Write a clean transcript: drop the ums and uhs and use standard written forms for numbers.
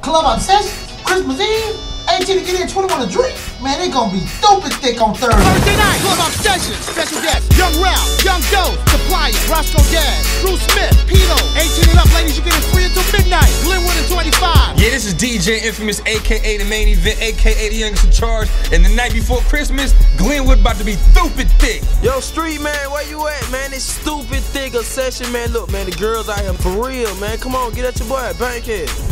Club Obsession, Christmas Eve, 18 to get in, 21 to drink. Man, they gonna be stupid thick on Thursday. Thursday night, Club Obsession, special guest, Young Ralph, Young Doe, Supplier, Roscoe Dad, Bruce Smith, Pino. 18 and up, ladies, you get it free until midnight. Glenwood and 25. Yeah, this is DJ Infamous, aka the main event, aka the youngest in charge. And the night before Christmas, Glenwood about to be stupid thick. Yo, street man, where you at, man? It's stupid thick obsession, man. Look, man, the girls out here for real, man. Come on, get at your boy, Bankhead.